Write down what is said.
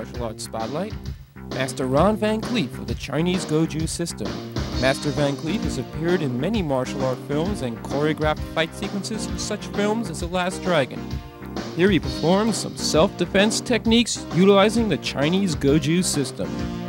Martial Arts Spotlight, Master Ron Van Clief of the Chinese Goju system. Master Van Clief has appeared in many martial art films and choreographed fight sequences in such films as The Last Dragon. Here he performs some self-defense techniques utilizing the Chinese Goju system.